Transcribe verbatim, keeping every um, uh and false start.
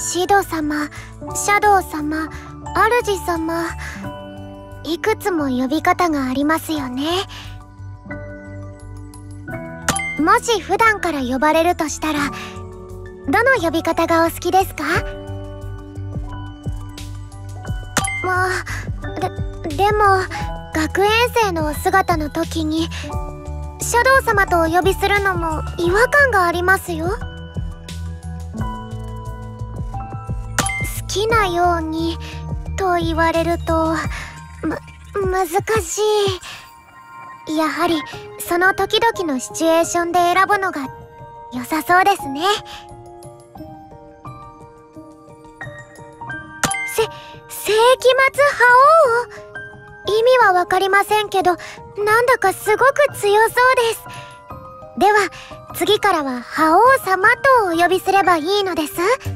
シド様、シャドウ様、主様、いくつも呼び方がありますよね。もし普段から呼ばれるとしたら、どの呼び方がお好きですか？まあ、で、でも学園生のお姿の時にシャドウ様とお呼びするのも違和感がありますよ。好きなようにと言われると、ま、難しい。やはりその時々のシチュエーションで選ぶのが良さそうですね。せ、世紀末覇王？意味はわかりませんけど、なんだかすごく強そうです。では次からは覇王様とお呼びすればいいのです。